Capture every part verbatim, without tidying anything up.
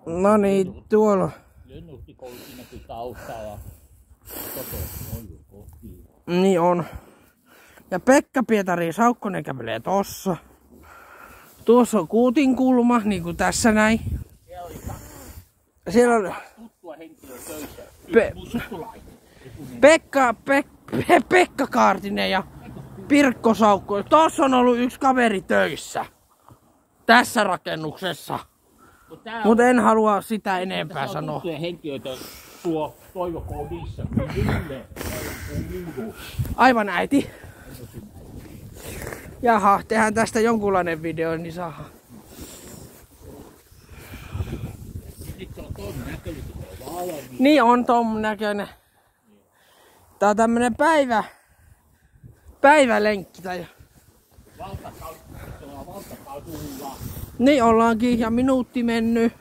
No niin, tuolla. Lennustikoulukin näkyy taustalla. Niin on. Ja Pekka Pietari Saukkonen kävelee tossa. Tuossa on Kuutinkulma, niin kuin tässä näin. Siellä on tuttua henkilöä töissä. Pe Pekka, Pek Pe Pekka Kaartinen ja Pirkko Saukko. Tuossa on ollut yksi kaveri töissä. Tässä rakennuksessa. Mutta en halua sitä enempää sanoa. Tuttuja henkilöitä tuo toivokodissa. Aivan äiti. Jaha, tehdään tästä jonkunlainen video, niin saadaan. Niin on ton näköinen. Tää on tämmönen päivä, päivälenkki tai. Niin ollaankin ja minuutti mennyt.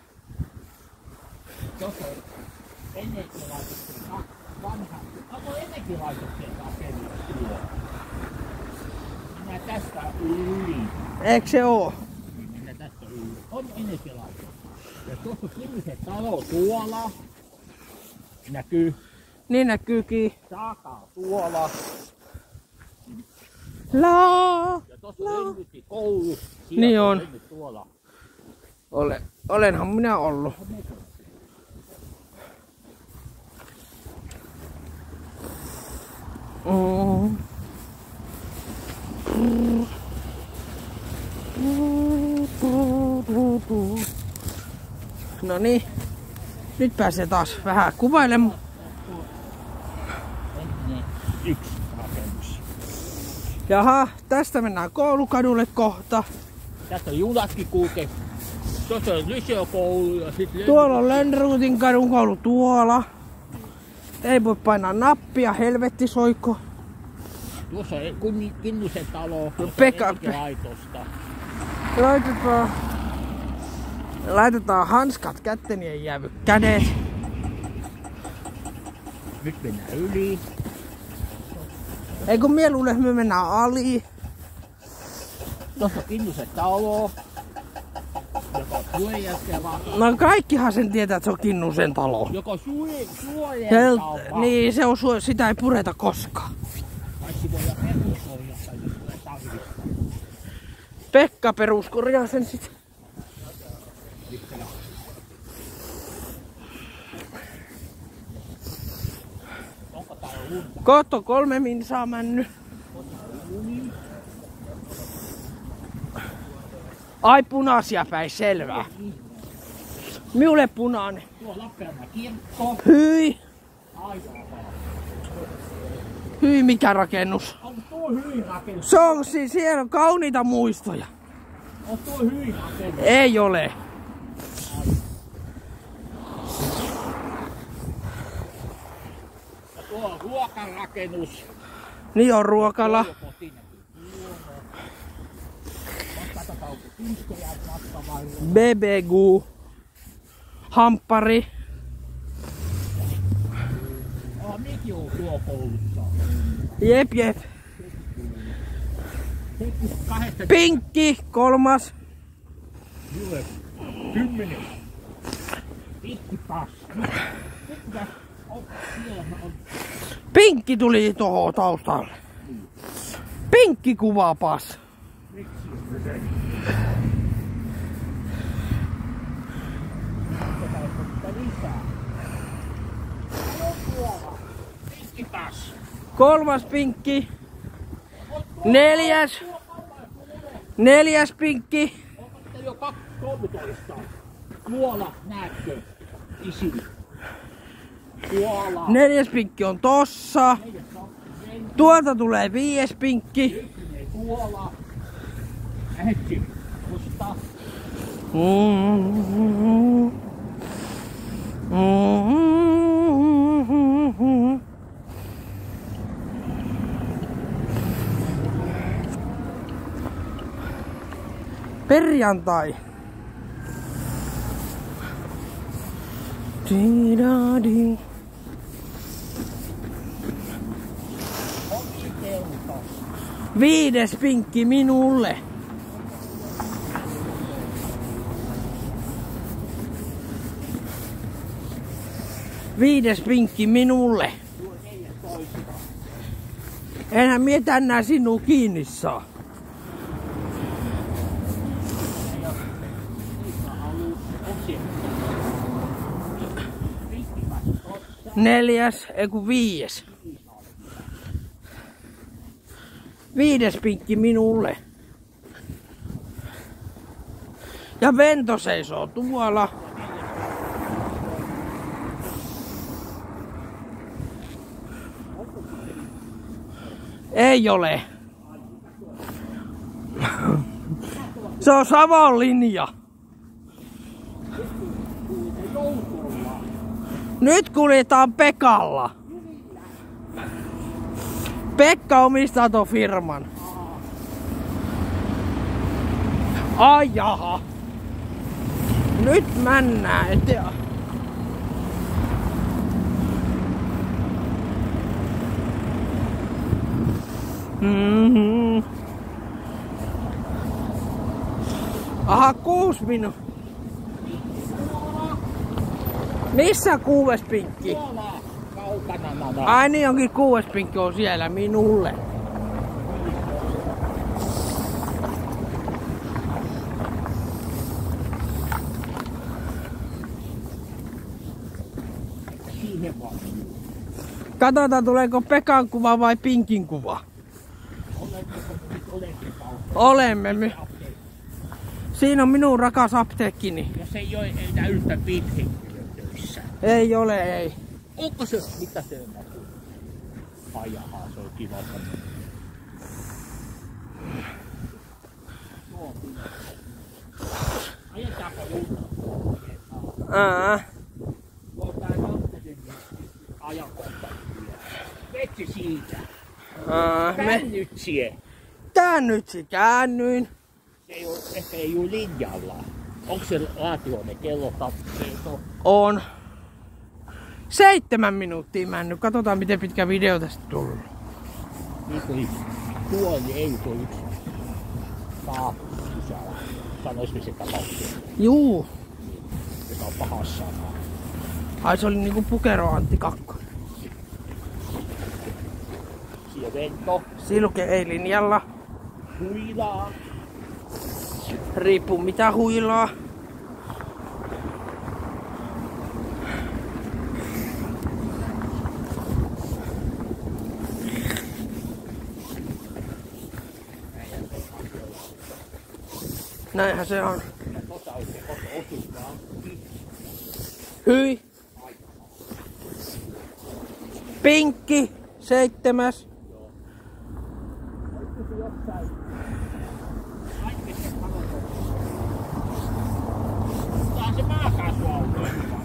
Ennenkin laitettiin vanha. Onko ennenkin laitettiin rakennus? Mennään tästä yli. Eikö se oo? Mennään tästä yli. On ennenkin laitettu. Ja tuossa Kinnusen talo tuolla. Näkyy. Niin näkyykin. Takaa tuolla. Laa. Ja tuossa lennytti koulu. Niin on. Tuolla. Ole, olenhan minä ollut. Mm. No niin, nyt pääsee taas vähän kuvailemaan. Yksi rakennus. Jaha, tästä mennään Koulukadulle kohta. Tästä junatkin kulkee. Tuossa on Lyseokoulu ja sitten tuolla on Lönnruutin kadun koulu tuolla. Ei voi painaa nappia, helvetti soiko. Tuossa on Kinnusen talo, tuossa Pekka, on laitosta. Laitetaan, laitetaan hanskat kätteen, niin ei jäävy kädet. Nyt mennään yli. Ei kun mie luulen, että me mennään ali. Tuossa on Kinnusen talo. Joka on suojeltava. No kaikkihan sen tietää, että se on Kinnusen talo. Joka on suojeltava. Niin, se on suo, sitä ei pureta koskaan. Kaikki voidaan peruskorjata, jos tulee tarvittaa. Pekka peruskorjaa sen sit. Onko täällä lunta? Kohta kolme minsaa mennyt. Ai punaisia päin, selvää. Minulle punainen. Tuo Lappeenrannan kirkko. Hyi. Aivan. Hyi, mikä rakennus? On tuo hyi rakennus. Se on, siis siellä on kauniita muistoja. On tuo hyi rakennus. Ei ole. Ja tuo on ruokarakennus. Niin on Ruokala. B B Q. Hamppari. Oh, mikin on tuo koulussa. Jep, jep. Pinkki, kolmas. Kymmenen. Pinkki taas. Pinkki tuli tuohon taustalle. Pinkki kuvaapas. Kolmas pinkki. Neljäs. Neljäs pinkki. Onko jo kolmetoista? Tuolla näetkö? Isi. Tuolla. Neljäs pinkki on tossa. Tuolta tulee viides pinkki. Tuolla. Hetki. Musta. Mm-hmm. Mm-hmm. Perjantai. Di-da-di. Viides pinkki minulle. Viides pinkki minulle. Enhän mie tänään sinua kiinni saa. Neljäs, eiku viides. Viides pinkki minulle. Ja Vento seisoo tuolla. Ei ole. Se on Savonlinja. Nyt kuljetaan Pekalla. Pekka omistaa ton firman. Ai jaha. Nyt männää eteen. Mm-hmm. Aha, kuusi minuuttia. Missä kuudes pinkki? Ai niin onkin kuudes pinkki on siellä minulle. Katsotaan tuleeko Pekan kuva vai Pinkin kuva. Olemme me. Siinä on minun rakas apteekkini. Ja se ei ole enää yhtä pitkin töissä. Ei ole, ei. Onko se? Mitä se on? Ai jaha, se on kiva. Ajetaanko lunta? Ää. Ajankohta. Vetsi siitä. Ää, me... Käännytsiä. Käännytsi, käännyin. Se ei ole, ehkä ei ole linjalla. Onko se laatioinen kello tappeeto? On. Seitsemän minuuttia mennyt. Katsotaan miten pitkä video tästä tullut. Niin kuin tuo ei tuo yksi saappu sisällä. Sanois se tapauksessa. Juu. Joka on pahassa. Ai se oli niinku Pukero Antti Kakkonen. Siellä Vento. Siinä lukee ei linjalla. Huilaa. Riippuu mitä huilaa. Näinhän se on. Hyi. Pinkki, seitsemäs. Tää se maakaasuauto.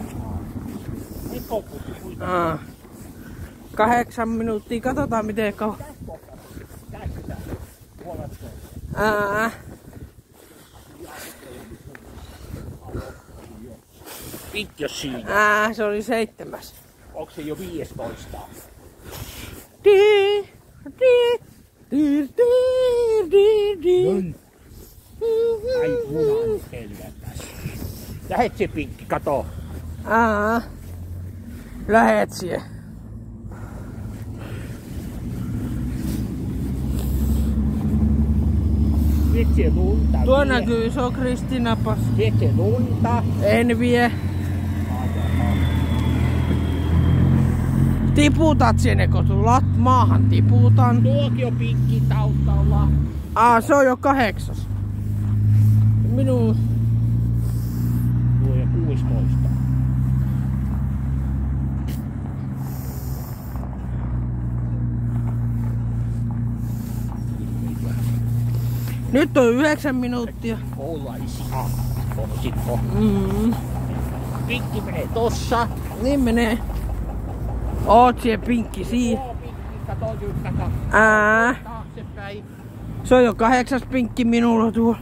Aa. Kahdeksan minuuttia, katsotaan miten kauan. Ää. Pinkki jos siinä. Ää, se oli seitsemäs. Onko se jo viidestoista? Di, di, di, di, di, di. Ai junan helvetäs. Lähet se Pinkki, kato. Aa. Lähet siihen. Viet se lunta. Tuo vie. näkyy iso Kristinapas. Viet se lunta. En vie. Tiputat sinne, kun tulat maahan tiputan. Tuokin on Pinkki taustalla. Aa, se on jo kahdeksas. Minun... Tuo on jo kuusitoista. Nyt on yhdeksän minuuttia. Koulaisia. Otsikko. Mm. Pinkki menee tossa. Niin menee. Oot sie Pinkki siinä. Tuo Pinkki, kato Jykkä, kato. Ää. Taaksepäin. Se on jo kahdeksas Pinkki minulla tuo.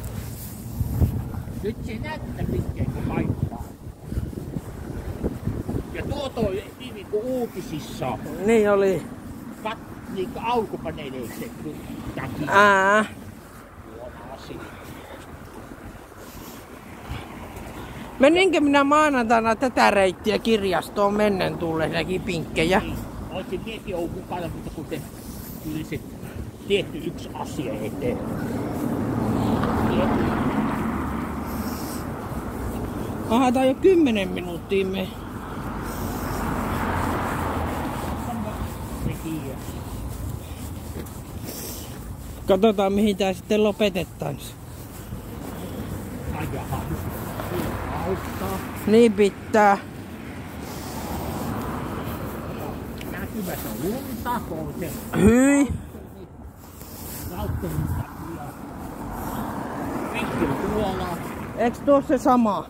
Nyt se näyttää Pinkkiä kun paikkaa. Ja tuo toi niin kuin uutisissa. Niin oli. Kat, niin kuin aurinkopaneeleiksi takia. Ää. Huono asia. Meninkö minä maanantaina tätä reittiä kirjastoon mennen tulleekin pinkkejä? Niin, olisin mietin ollut mukana, mutta kun se tuli se tietty yksi asia eteen. Aha, tää on jo kymmenen minuuttia me. Katsotaan mihin tää sitten lopetetaan. Ai jaha, auttaa. Niin pitää. Näkyvässä on lunta, kun se Hyi. lauttelun takia. Penkki on tuolla. Eiks tuo se sama?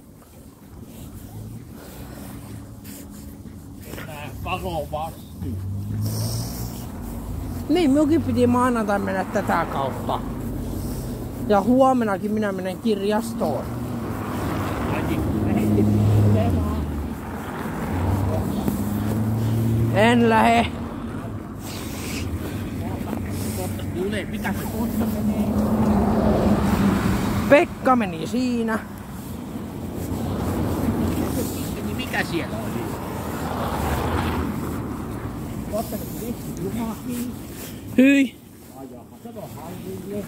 Tää valo vastuu. Niin, minunkin piti maanantai mennä tätä kautta. Ja huomenakin minä menen kirjastoon. En lähe. Mikä se kohta menee? Pekka meni siinä. Mikä siellä oli? Kohta se vesi jumakin. Hyi. Ai jaha, se on hallille.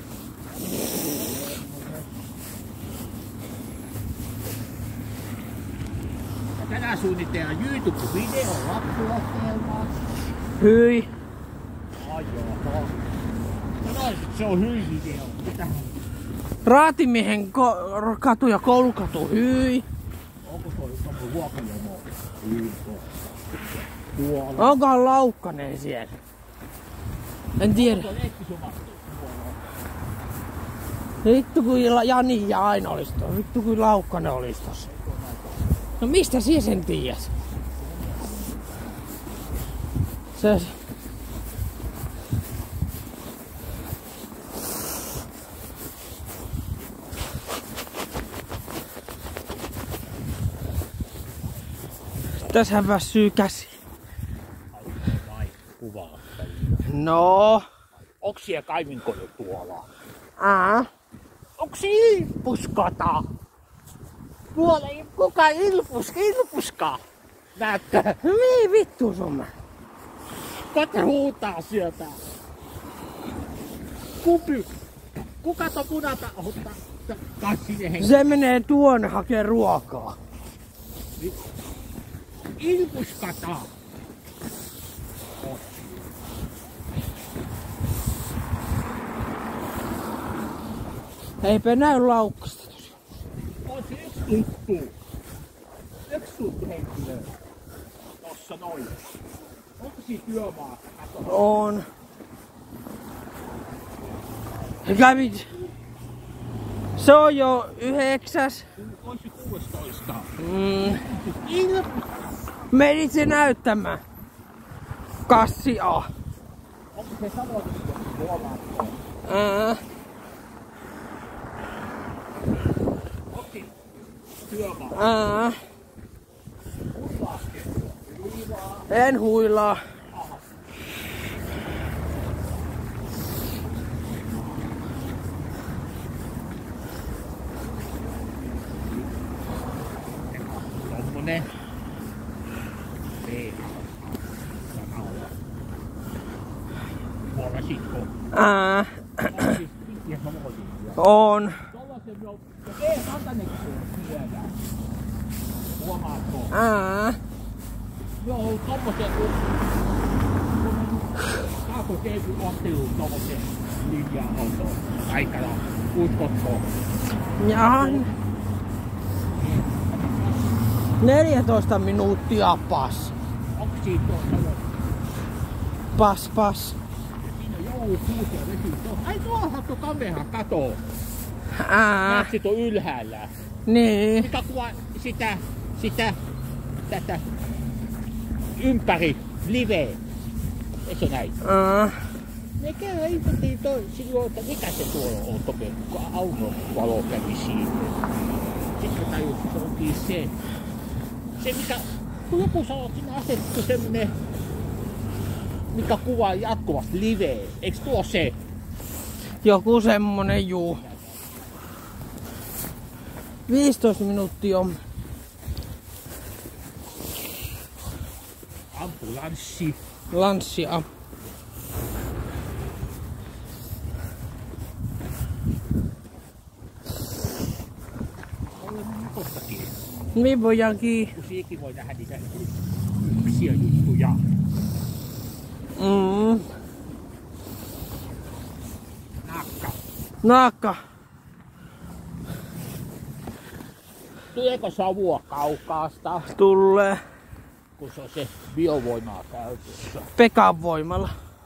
Tänään suunnitellaan YouTube-video lapsuohjelmaa. Hyi. Ai jaha. Sanoin, se on hyi video. Mitähän? Raatimiehen ko- katu ja koulukatu. Hyi. Onko toi tommo ruokajomo? Ylko. Tuolla. Onkohan Laukkanen siellä? En tiedä. Onko leikkisumat tuolla? Vittu kun Jani ja Aina olis tuossa. Vittu kun Laukkanen olis tossa. No mistä sinä sen tiedät? Se... Tässähän väsyy käsi. Vai kuvaa. No. Onks siellä kaivinkoju tuolla? Ää. Onks ilpuskata? Tuolla ei kuka ilpus, ilpuska. Näyttää. Mihin vittu sun? Kata huutaa sieltä. Kupi. Kuka to punata ottaa? Kai sinne henki. Se menee tuonne hakee ruokaa. Ilpuskata. Eipä näy Laukkasta. On se yksi tuttu. Yksi tuttu henkilö. Tossa noin. Onko siinä työmaassa? On. Kävit. Se on jo yhdeksäs. Ois se kuusitoista. Mm. Il... Menit se näyttämään. Kassi A. Onko se samoin tuolla? Ää. Onko siinä työmaa? Ää. En huilaa. Tommonen. Ei. Tuolla sitko. Ää. Ja samoin. On. Tollasen jo. Ja ei kantanekin tiedä. Huomaatko? Ää. Joo, tommosen kun... Saako teipun otteluun tommosen linja-autoon aikana? Uskotko? Jaha. neljätoista minuuttia pas. Onko siitä tuossa jo? Pas, pas. Siinä on joulukuusi ja vesi tuossa. Ai tuollahan tuo kamera katoo. Ää. Näet sit on ylhäällä. Niin. Mikä kuvaa sitä, sitä, tätä ympäri live. Eikö näin? Ää. Ne käy ihmettiin toi silloin, että mikä se tuolla on toki, kun aurinkovalo kävi siitä. Sitten tajus, että se onkin se. Se mikä, kun joku sanoo, että siinä asetettu semmonen, mikä kuvaa jatkuvasti live. Eiks tuo se? Joku semmonen juu. viisitoista minuuttia on. Ambulanssi. Lanssia. Olemme kostakin. Niin voidaankin. Kun siihenkin voi nähdä niitä yksiä juttuja. Mm. Naakka. Naakka. Tuleeko savua kaukaasta, Tulee. kun se on se biovoimaa käytössä? Pekan voimalla.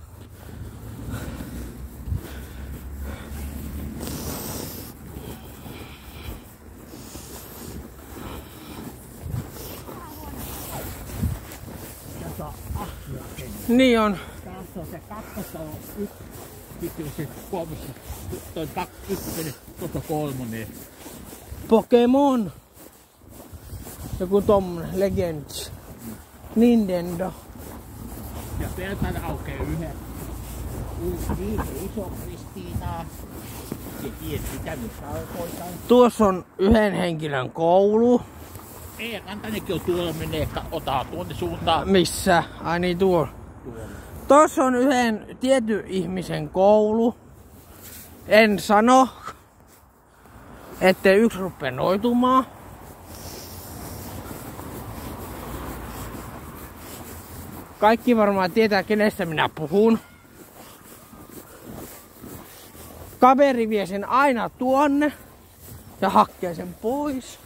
Tässä on ahvia. Niin on. Tässä on se kakkostalo, yksi, sitten se kolmas, toi kak, ykkönen, tuossa kolmonen. Pokemon. Joku tommonen Legends. Nintendo. Ja pelkän aukeaa yhden. Niin iso Kristiinaa. Se tiedät mitä nyt tarkoitan. Tuossa on yhden henkilön koulu. Ei, Rantanenkin on tuolla menee, ottaa tuonne suuntaan. Missä? Ai niin tuolla. Tuolla. Tuossa on yhden tietyn ihmisen koulu. En sano, ettei yksi rupea noitumaan. Kaikki varmaan tietää, kenestä minä puhun. Kaveri vie sen aina tuonne ja hakkee sen pois.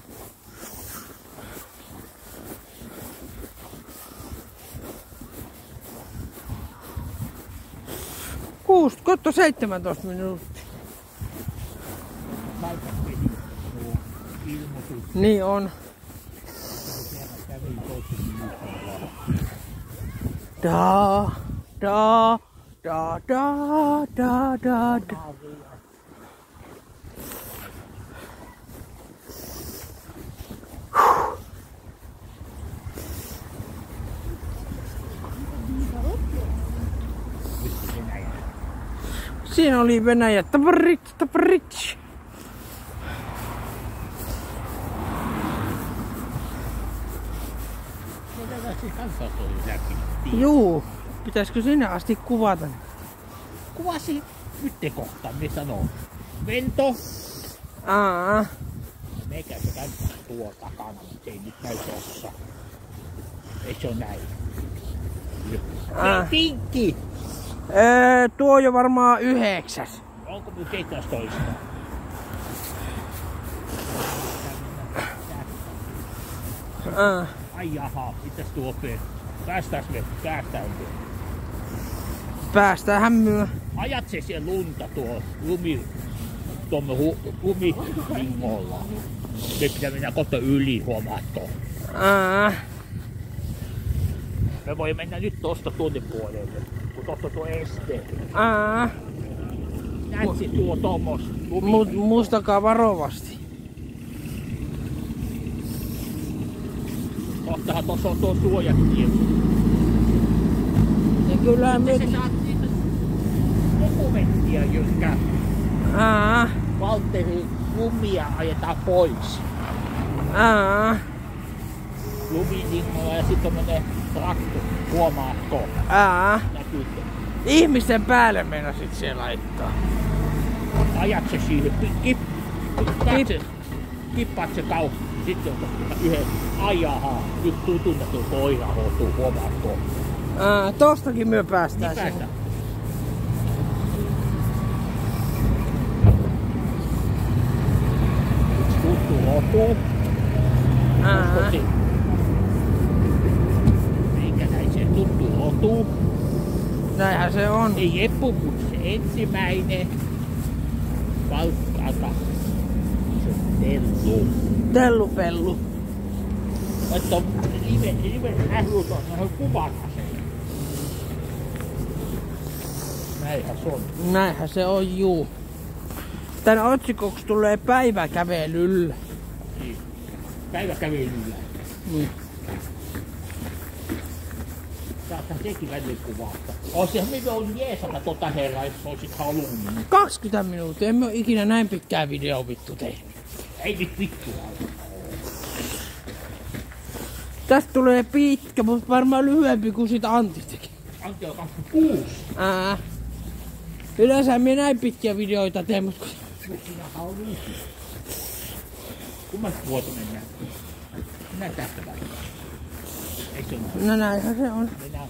Kuusi, kohta seitsemäntoista minuuttia. Niin on. Da, da, da, da, da, da, da. Siinä oli Venäjä. Taparits, taparits. Juu. Pitäisikö sinne asti kuvata? Kuvasi nyt kohta, me sanoo. Vento. Aa. Meikä se käyttää tuolla takana, mutta ei nyt näy tossa. Ei se oo näin. Aa. Pinkki! Öö, tuo on jo varmaan yhdeksäs. Onko mun seitsemästoista? Aa. Ai jaha, mitäs tuo pe? Päästääs me päästäytyy. Päästäänhän myö. Ajat se siellä lunta tuo lumi, tuomme hu, lumilingolla. Me pitää mennä kohta yli, huomaatko? Aa. Me voi mennä nyt tosta tuonne puolelle, kun tosta tuo este. Aa. Näetsi tuo tommos lumi. Mut muistakaa varovasti. Kohtahan tossa on tuo suojatie. Ja kyllä me... Se saat niitä dokumenttia, jotka Aa. Valtteri lumia ajetaan pois. Aa. Lumilingolla ja sitten menee traktori. Huomaatko? Aa. Näkyykö? Ihmisten päälle meinasit se laittaa. Ajat se siihen. Kip, kip, kippaat se kau. Sitten on yhden. Ai jaha, nyt tutunnettu koira hoituu, huomaatko? Aa, tostakin myö päästään Niin siihen. päästä. Yksi tuttu hoituu. Aa. Eikä näin se tuttu hoituu. Näinhän se on. Ei Eppu, mutta se ensimmäinen. Valkkaka. Se on Tellu. Tellupellu. Että on live, live nähnyt on kuvata sen. Näinhän se on. Näinhän se on, juu. Tän otsikoksi tulee päiväkävelyllä. Niin. Päiväkävelyllä. Niin. Saattaa sekin välillä kuvata. Oisihan me voinut jeesata tota herraa, jos olisit halunnut. kaksikymmentä minuuttia. Emme ole ikinä näin pitkää video vittu tehnyt. Ei nyt vittua. Tästä tulee pitkä, mutta varmaan lyhyempi kuin sit Antistakin. Antti on kaksikymmentäkuusi. Ää. Yleensä minä näin pitkiä videoita teen, mutta kun... Sinähän on viisi. Kummasta vuoto mennään? Mennään tästä vaikka. Eikö se ole? No näinhän se on. Mennään.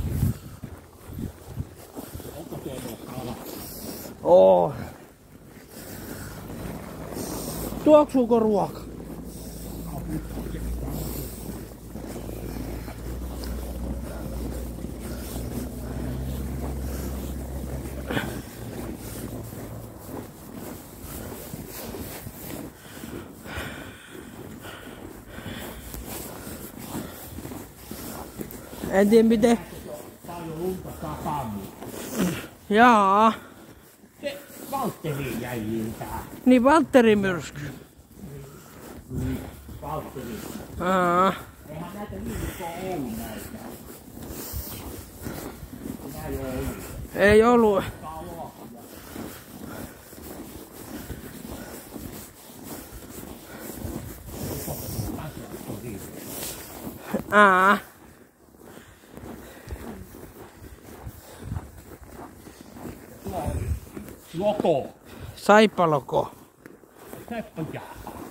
Onko tuo kala? Oo. Tuoksuuko ruoka? En tiedä miten. Paljon lunta satanut. Jaa. Se Valtteri jäi iltään. Niin Valtteri myrsky. Niin, Valtteri. Aa. Eihän näitä viikkoa ollut näitä. Minä ei oo ollut. Ei ollut. Aa. Loko. Saipaloko. Seppo jää.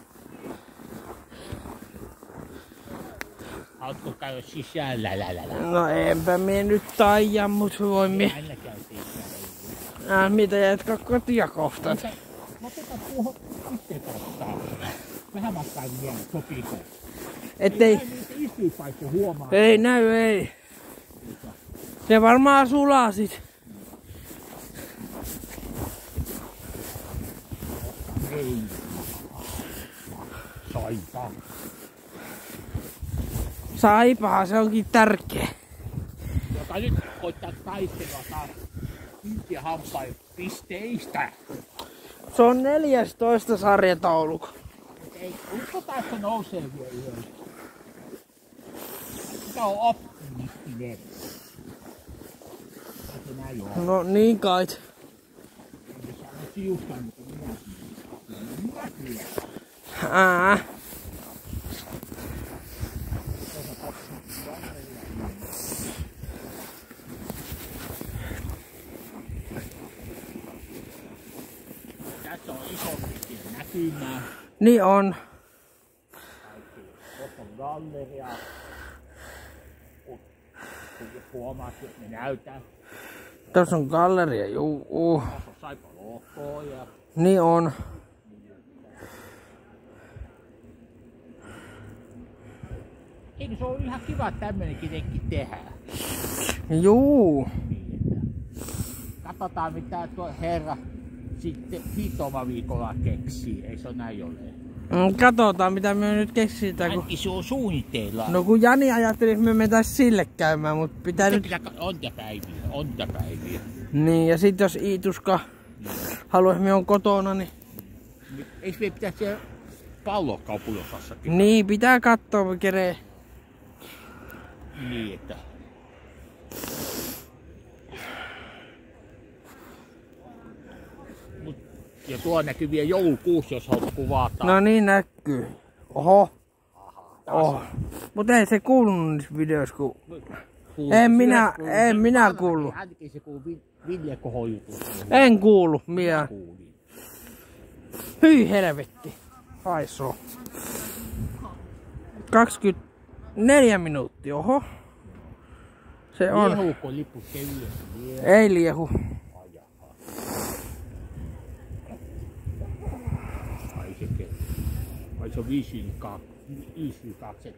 Haluatko käydä sisällä? Lälälä. No enpä mie nyt taija, mut voi mie. Aina käytiin sisällä. Ää, mitä jätkä kotia kohta? Otetaan tuohon itse kohtaan. Vähän matkaa vielä, sopiiko? Ettei. Ei niitä istuinpaikka huomaa. Ei näy, ei. Se varmaan sulaa sit. Ei. Saipa. Saipahan se onkin tärkeä. Joka nyt koittaa taistella taas Intian hampain pisteistä. Se on neljästoista sarjataulukko. Ei, uskotaan, että se nousee vielä yhden. Mikä on optimistinen? Se näin on. No niin kait. Se on siustaan, mutta minä. Minä kyllä. Ää. Tässä on isompikin näkymää. Niin on. Tuossa on galleria. Kun huomaat, että ne näytää. Tässä on galleria, juu. Uh. Tässä on Saipa Lohkoa ja Niin on. eikö se ole ihan kiva tämmönenkin tekki tehdä? Juu. Katsotaan mitä tuo herra sitten viitomaviikolla keksii, ei se ole näin ole. Mm, Katsotaan mitä me nyt keksitään. Kun... Ainakin se on suunnitteilla. No kun Jani ajatteli, että me mentäis sille käymään, mutta pitää se nyt... pitää on ja päiviä, on ja päiviä. Niin ja sit jos Iituska haluaisi me on kotona, niin... Eikö me pitää siellä Pallokaupungin Niin, pitää katsoa keree. Niin, että... Mut, ja tuo näkyy vielä joulukuussa, jos haluat kuvata. No niin näkyy. Oho. Aha, Oho. Mut ei se kuulunut niissä videoissa, kun... Kuuluu. En minä, Kuuluu. en minä kuullut. Ainakin se kuuluu Ville Kohon jutusta. En kuulu, minä. Kuulin. Hyi helvetti. Haisoo. kaksikymmentäneljä minuuttia, oho. Se on. Liehuuko lippu kevyesti? Ei liehu. Ai se ke... Ai se on viisi kaksi.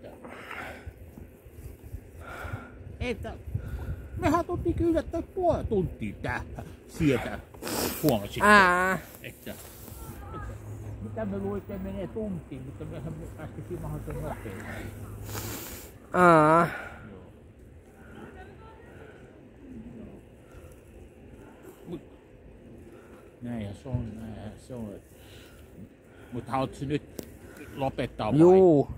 Että... Mehän tultiin kyllä toi puoli tuntia tähän sieltä huomasit. Ää. Että... Mitä me luitte menee tuntiin, mutta mehän päästiin mahdollisen nopeasti. Aa. Mut... Näinhän se on, näinhän se on. Mutta haluatko nyt lopettaa vai? Juu.